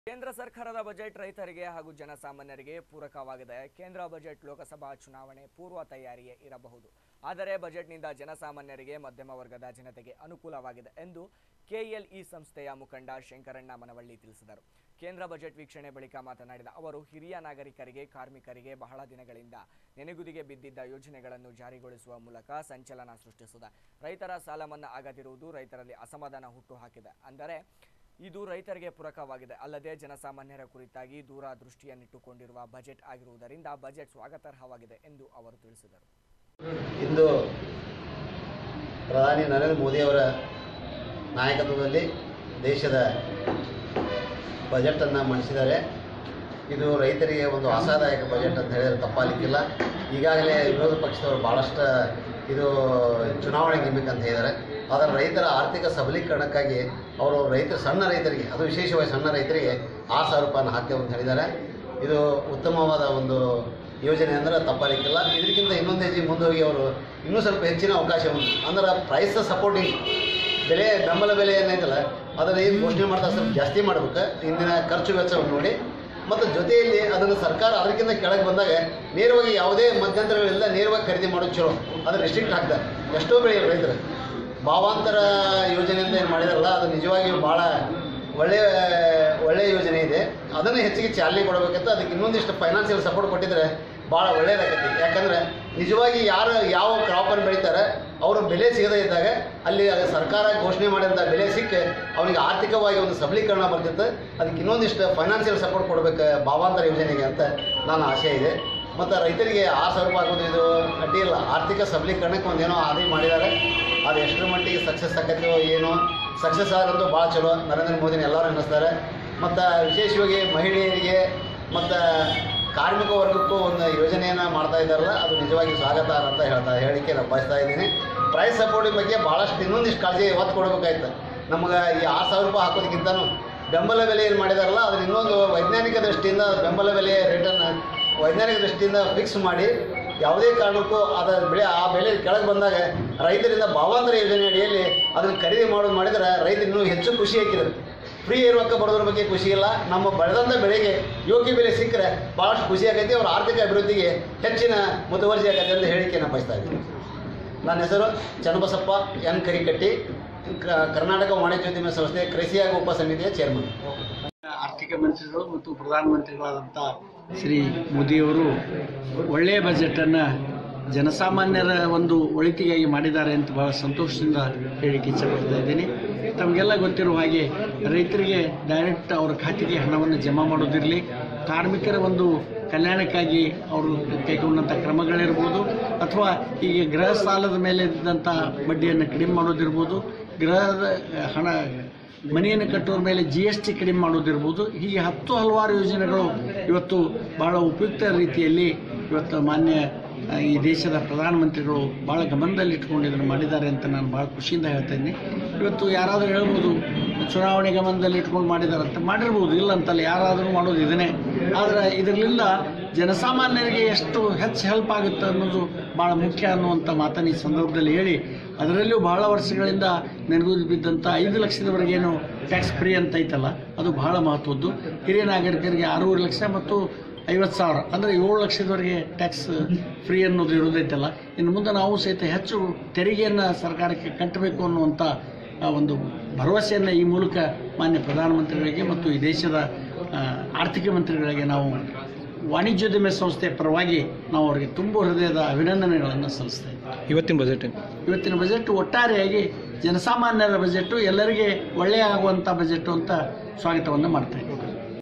ಕೇಂದ್ರ ಸರ್ಕಾರದ ಬಜೆಟ್ ರೈತರಿಗೆ ಹಾಗೂ ಜನಸಾಮಾನ್ಯರಿಗೆ ಪೂರಕವಾಗಿದೆ. ಕೇಂದ್ರ ಬಜೆಟ್ ಲೋಕಸಭಾ ಚುನಾವಣೆ ಪೂರ್ವ ತಯಾರಿಯೇ ಇರಬಹುದು. ಆದರೆ ಬಜೆಟ್ನಿಂದ ಜನಸಾಮಾನ್ಯರಿಗೆ ಮಧ್ಯಮ ವರ್ಗದ ಜನತೆಗೆ ಅನುಕೂಲವಾಗಿದೆ ಎಂದು ಕೆಎಲ್ಇ ಸಂಸ್ಥೆಯ ಮುಖಂಡ ಶಂಕರಣ್ಣ ಮನವಳ್ಳಿ ತಿಳಿಸಿದರು. ಕೇಂದ್ರ ಬಜೆಟ್ ವೀಕ್ಷಣೆ ಬಳಿಕ ಮಾತನಾಡಿದ ಅವರು, ಹಿರಿಯ ನಾಗರಿಕರಿಗೆ, ಕಾರ್ಮಿಕರಿಗೆ ಬಹಳ ದಿನಗಳಿಂದ ನೆನೆಗುದಿಗೆ ಬಿದ್ದಿದ್ದ ಯೋಜನೆಗಳನ್ನು ಜಾರಿಗೊಳಿಸುವ ಮೂಲಕ ಸಂಚಲನ ಸೃಷ್ಟಿಸಿದೆ. ರೈತರ ಸಾಲ ಮನ್ನಾ ಆಗದಿರುವುದು ರೈತರಲ್ಲಿ ಅಸಮಾಧಾನ ಹುಟ್ಟುಹಾಕಿದೆ. ಅಂದರೆ ಇದು ರೈತರಿಗೆ ಪೂರಕವಾಗಿದೆ. ಅಲ್ಲದೆ ಜನಸಾಮಾನ್ಯರ ಕುರಿತಾಗಿ ದೂರದೃಷ್ಟಿಯನ್ನಿಟ್ಟುಕೊಂಡಿರುವ ಬಜೆಟ್ ಆಗಿರುವುದರಿಂದ ಬಜೆಟ್ ಸ್ವಾಗತಾರ್ಹವಾಗಿದೆ ಎಂದು ಅವರು ತಿಳಿಸಿದರು. ಇಂದು ಪ್ರಧಾನಿ ನರೇಂದ್ರ ಮೋದಿಯವರ ನಾಯಕತ್ವದಲ್ಲಿ ದೇಶದ ಬಜೆಟನ್ನು ಮಂಡಿಸಿದ್ದಾರೆ. ಇದು ರೈತರಿಗೆ ಒಂದು ಆಶಾದಾಯಕ ಬಜೆಟ್ ಅಂತ ಹೇಳಿದರೆ ತಪ್ಪಾಗಲಿಕ್ಕಿಲ್ಲ. ಈಗಾಗಲೇ ವಿರೋಧ ಪಕ್ಷದವರು ಭಾಳಷ್ಟು ಇದು ಚುನಾವಣೆ ಗಿಮಿಕ್ ಅಂತ ಹೇಳಿದ್ದಾರೆ. ಆದರೆ ರೈತರ ಆರ್ಥಿಕ ಸಬಲೀಕರಣಕ್ಕಾಗಿ ಅವರು ಸಣ್ಣ ರೈತರಿಗೆ, ಅದು ವಿಶೇಷವಾಗಿ ಸಣ್ಣ ರೈತರಿಗೆ 6,000 ರೂಪಾಯಿನ ಹಾಕ್ತೇವೆ ಅಂತ ಹೇಳಿದ್ದಾರೆ. ಇದು ಉತ್ತಮವಾದ ಒಂದು ಯೋಜನೆ ಅಂದರೆ ತಪ್ಪಾಗಲಿಕ್ಕಿಲ್ಲ. ಇದಕ್ಕಿಂತ ಇನ್ನೊಂದು ಹೆಜ್ಜೆ ಮುಂದೆ ಹೋಗಿ ಅವರು ಇನ್ನೂ ಸ್ವಲ್ಪ ಹೆಚ್ಚಿನ ಅವಕಾಶ ಉಂಟು. ಅಂದ್ರೆ ಪ್ರೈಸ್ ಸಪೋರ್ಟಿಂಗ್ ಬೆಲೆ, ಬೆಂಬಲ ಬೆಲೆ ಏನೈತಲ್ಲ ಅದನ್ನು ಏನು ಘೋಷಣೆ ಮಾಡ್ತಾ ಸ್ವಲ್ಪ ಜಾಸ್ತಿ ಮಾಡ್ಬೇಕು, ಇಂದಿನ ಖರ್ಚು ವೆಚ್ಚವನ್ನು ನೋಡಿ. ಮತ್ತು ಜೊತೆಯಲ್ಲಿ ಅದನ್ನು ಸರ್ಕಾರ ಅದಕ್ಕಿಂತ ಕೆಳಗೆ ಬಂದಾಗ ನೇರವಾಗಿ ಯಾವುದೇ ಮಧ್ಯಂತರಗಳಿಲ್ಲ, ನೇರವಾಗಿ ಖರೀದಿ ಮಾಡೋದು ಚಲೋ. ಅದನ್ನು ರೆಸ್ಟ್ರಿಕ್ಟ್ ಹಾಕ್ತಾರೆ. ಎಷ್ಟೋ ಬೆಳೆ ರೈತರು ಭಾವಾಂತರ ಯೋಜನೆಯಿಂದ ಏನು ಮಾಡಿದಾರಲ್ಲ ಅದು ನಿಜವಾಗಿಯೂ ಭಾಳ ಒಳ್ಳೆಯ ಯೋಜನೆ ಇದೆ. ಅದನ್ನು ಹೆಚ್ಚಿಗೆ ಚಾಲನೆ ಕೊಡಬೇಕಂತ ಅದಕ್ಕೆ ಇನ್ನೊಂದಿಷ್ಟು ಫೈನಾನ್ಷಿಯಲ್ ಸಪೋರ್ಟ್ ಕೊಟ್ಟಿದ್ರೆ ಭಾಳ ಒಳ್ಳೆಯದಾಗತ್ತೆ. ಯಾಕಂದರೆ ನಿಜವಾಗಿ ಯಾರು ಯಾವ ಕ್ರಾಪನ್ನು ಬೆಳೀತಾರೆ ಅವರು ಬೆಲೆ ಸಿಗದೇ ಇದ್ದಾಗ ಅಲ್ಲಿ ಸರ್ಕಾರ ಘೋಷಣೆ ಮಾಡಿದಂಥ ಬೆಲೆ ಸಿಕ್ಕಿ ಅವನಿಗೆ ಆರ್ಥಿಕವಾಗಿ ಒಂದು ಸಬಲೀಕರಣ ಬರ್ತಿತ್ತು. ಅದಕ್ಕೆ ಇನ್ನೊಂದಿಷ್ಟು ಫೈನಾನ್ಷಿಯಲ್ ಸಪೋರ್ಟ್ ಕೊಡಬೇಕು ಭಾವಾಂತರ ಯೋಜನೆಗೆ ಅಂತ ನನ್ನ ಆಶೆ ಇದೆ. ಮತ್ತು ರೈತರಿಗೆ 6,000 ರೂಪಾಯಿ ಆಗೋದು ಇದು ಅಡ್ಡಿ ಇಲ್ಲ. ಆರ್ಥಿಕ ಸಬಲೀಕರಣಕ್ಕೆ ಒಂದೇನೋ ಆದಿ ಮಾಡಿದ್ದಾರೆ. ಅದು ಎಷ್ಟರ ಮಟ್ಟಿಗೆ ಸಕ್ಸಸ್ ಆಕತ್ತೋ ಏನೋ, ಸಕ್ಸಸ್ ಆಗೋದು ಭಾಳ ಚಲೋ. ನರೇಂದ್ರ ಮೋದಿನ ಎಲ್ಲರೂ ಅನ್ನಿಸ್ತಾರೆ. ಮತ್ತು ವಿಶೇಷವಾಗಿ ಮಹಿಳೆಯರಿಗೆ ಮತ್ತು ಕಾರ್ಮಿಕ ವರ್ಗಕ್ಕೂ ಒಂದು ಯೋಜನೆಯನ್ನು ಮಾಡ್ತಾ ಇದ್ದಾರಲ್ಲ ಅದು ನಿಜವಾಗಿ ಸ್ವಾಗತ ಅಂತ ಹೇಳಿಕೆ ನಾನು ಬಯಸ್ತಾ ಇದ್ದೀನಿ. ಪ್ರೈಸ್ ಸಪೋರ್ಟಿಂಗ್ ಬಗ್ಗೆ ಭಾಳಷ್ಟು ಇನ್ನೊಂದಿಷ್ಟು ಕಾಳಜಿ ಒತ್ತು ಕೊಡಬೇಕಾಯ್ತು. ನಮಗೆ ಈ 6,000 ರೂಪಾಯಿ ಹಾಕೋದಕ್ಕಿಂತನೂ ಬೆಂಬಲ ಬೆಲೆ ಏನು ಮಾಡಿದಾರಲ್ಲ ಅದನ್ನು ಇನ್ನೊಂದು ವೈಜ್ಞಾನಿಕ ದೃಷ್ಟಿಯಿಂದ ಬೆಂಬಲ ಬೆಲೆ ರೇಟನ್ನು ವೈಜ್ಞಾನಿಕ ದೃಷ್ಟಿಯಿಂದ ಫಿಕ್ಸ್ ಮಾಡಿ ಯಾವುದೇ ಕಾರಣಕ್ಕೂ ಆ ಬೆಲೆ ಕೆಳಗೆ ಬಂದಾಗ ರೈತರಿಂದ ಭಾವಾಂತರ ಯೋಜನೆ ಅಡಿಯಲ್ಲಿ ಅದನ್ನು ಖರೀದಿ ಮಾಡೋದು ಮಾಡಿದರೆ ರೈತರು ಇನ್ನೂ ಹೆಚ್ಚು ಖುಷಿ ಹಾಕಿದ್ದಾರೆ. ಫ್ರೀ ಇರುವಕ್ಕೆ ಬರೋದ್ರ ಬಗ್ಗೆ ಖುಷಿ ಇಲ್ಲ. ನಮ್ಮ ಬೆಳೆದಂಥ ಬೆಳೆಗೆ ಯೋಗ್ಯ ಬೆಲೆ ಸಿಕ್ಕರೆ ಭಾಳಷ್ಟು ಖುಷಿ ಆಗೈತಿ. ಅವರ ಆರ್ಥಿಕ ಅಭಿವೃದ್ಧಿಗೆ ಹೆಚ್ಚಿನ ಮುತುವರ್ಜಿ ಆಗತ್ತೆ ಅಂತ ಹೇಳಿಕೆಯನ್ನು ಬಯಸ್ತಾ ಇದ್ದೀನಿ. ನನ್ನ ಹೆಸರು ಚನ್ನಬಸಪ್ಪ ಎನ್ ಕರಿಕಟ್ಟಿ, ಕರ್ನಾಟಕ ವಾಣಿಜ್ಯೋದ್ಯಮ ಸಂಸ್ಥೆ ಕೃಷಿ ಹಾಗೂ ಉಪ ಸಮಿತಿಯ ಚೇರ್ಮನ್. ಆರ್ಥಿಕ ಮಂತ್ರಿಗಳು ಮತ್ತು ಪ್ರಧಾನಮಂತ್ರಿಗಳಾದಂಥ ಶ್ರೀ ಮೋದಿಯವರು ಒಳ್ಳೆಯ ಬಜೆಟನ್ನು ಜನಸಾಮಾನ್ಯರ ಒಂದು ಒಳಿತಿಗಾಗಿ ಮಾಡಿದ್ದಾರೆ ಅಂತ ಭಾಳ ಸಂತೋಷದಿಂದ ಹೇಳಿಕೆ ಇಚ್ಛೆಪಡ್ತಾ ಇದ್ದೀನಿ. ತಮಗೆಲ್ಲ ಗೊತ್ತಿರುವ ಹಾಗೆ ರೈತರಿಗೆ ಡೈರೆಕ್ಟ್ ಅವರ ಖಾತೆಗೆ ಹಣವನ್ನು ಜಮಾ ಮಾಡೋದಿರಲಿ, ಕಾರ್ಮಿಕರ ಒಂದು ಕಲ್ಯಾಣಕ್ಕಾಗಿ ಅವರು ಕೈಗೊಂಡಂಥ ಕ್ರಮಗಳಿರ್ಬೋದು, ಅಥವಾ ಈಗ ಗೃಹ ಸಾಲದ ಮೇಲೆ ಇದ್ದಂಥ ಬಡ್ಡಿಯನ್ನು ಕಡಿಮೆ ಮಾಡೋದಿರ್ಬೋದು, ಗೃಹದ ಮನೆಯನ್ನು ಕಟ್ಟೋರ ಮೇಲೆ GST ಕಡಿಮೆ ಮಾಡೋದಿರ್ಬೋದು, ಹೀಗೆ ಹಲವಾರು ಯೋಜನೆಗಳು ಇವತ್ತು ಬಹಳ ಉಪಯುಕ್ತ ರೀತಿಯಲ್ಲಿ ಇವತ್ತು ಮಾನ್ಯ ಈ ದೇಶದ ಪ್ರಧಾನಮಂತ್ರಿಗಳು ಭಾಳ ಗಮನದಲ್ಲಿ ಇಟ್ಕೊಂಡು ಇದನ್ನು ಮಾಡಿದ್ದಾರೆ ಅಂತ ನಾನು ಭಾಳ ಖುಷಿಯಿಂದ ಹೇಳ್ತಾ ಇದ್ದೀನಿ. ಇವತ್ತು ಯಾರಾದರೂ ಹೇಳ್ಬೋದು ಚುನಾವಣೆ ಗಮನದಲ್ಲಿ ಇಟ್ಕೊಂಡು ಮಾಡಿದ್ದಾರೆ ಅಂತ, ಮಾಡಿರ್ಬೋದು, ಇಲ್ಲ ಅಂತಲ್ಲ, ಯಾರಾದರೂ ಮಾಡೋದು ಇದನ್ನೇ. ಆದರೆ ಇದರಿಂದ ಜನಸಾಮಾನ್ಯರಿಗೆ ಎಷ್ಟು ಹೆಚ್ಚು ಹೆಲ್ಪ್ ಆಗುತ್ತೆ ಅನ್ನೋದು ಭಾಳ ಮುಖ್ಯ ಅನ್ನುವಂಥ ಮಾತನ್ನು ಈ ಸಂದರ್ಭದಲ್ಲಿ ಹೇಳಿ, ಅದರಲ್ಲೂ ಬಹಳ ವರ್ಷಗಳಿಂದ ನೆನಗುದಿ ಬಿದ್ದಂಥ 5 ಲಕ್ಷದವರೆಗೇನು ಟ್ಯಾಕ್ಸ್ ಫ್ರೀ ಅಂತ ಐತಲ್ಲ ಅದು ಬಹಳ ಮಹತ್ವದ್ದು. ಹಿರಿಯ ನಾಗರಿಕರಿಗೆ 6 ಲಕ್ಷ ಮತ್ತು 50,000 ಅಂದರೆ 7 ಲಕ್ಷದವರೆಗೆ ಟ್ಯಾಕ್ಸ್ ಫ್ರೀ ಅನ್ನೋದು ಇರೋದೈತಲ್ಲ. ಇನ್ನು ಮುಂದೆ ನಾವು ಸಹಿತ ಹೆಚ್ಚು ತೆರಿಗೆಯನ್ನು ಸರ್ಕಾರಕ್ಕೆ ಕಟ್ಟಬೇಕು ಅನ್ನುವಂಥ ಒಂದು ಭರವಸೆಯನ್ನು ಈ ಮೂಲಕ ಮಾನ್ಯ ಪ್ರಧಾನಮಂತ್ರಿಗಳಿಗೆ ಮತ್ತು ಈ ದೇಶದ ಆರ್ಥಿಕ ಮಂತ್ರಿಗಳಿಗೆ ನಾವು ವಾಣಿಜ್ಯೋದ್ಯಮ ಸಂಸ್ಥೆ ಪರವಾಗಿ ನಾವು ಅವರಿಗೆ ತುಂಬ ಹೃದಯದ ಅಭಿನಂದನೆಗಳನ್ನು ಸಲ್ಲಿಸ್ತಾ ಇದ್ದೀವಿ. ಇವತ್ತಿನ ಬಜೆಟ್ ಒಟ್ಟಾರೆಯಾಗಿ ಜನಸಾಮಾನ್ಯರ ಬಜೆಟ್ಟು, ಎಲ್ಲರಿಗೆ ಒಳ್ಳೆಯ ಆಗುವಂಥ ಬಜೆಟ್ಟು ಅಂತ ಸ್ವಾಗತವನ್ನು ಮಾಡ್ತಾ ಇದ್ದೀವಿ.